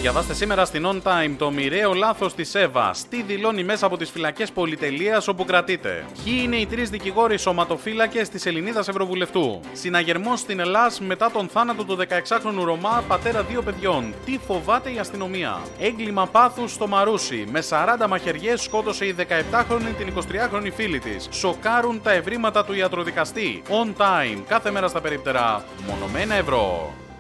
Διαβάστε σήμερα στην On Time το μοιραίο λάθος της Εύας. Τι δηλώνει μέσα από τις φυλακές πολυτελείας όπου κρατείται. Ποιοι είναι οι 3 δικηγόροι σωματοφύλακες της Ελληνίδας Ευρωβουλευτού. Συναγερμός στην Ελλάς μετά τον θάνατο του 16χρονου Ρωμά, πατέρα 2 παιδιών. Τι φοβάται η αστυνομία. Έγκλημα πάθους στο Μαρούσι. Με 40 μαχαιριές σκότωσε η 17χρονη την 23χρονη φίλη της. Σοκάρουν τα ευρήματα του ιατροδικαστή. On Time. Κάθε μέρα στα περίπτερα. Μόνο με €1.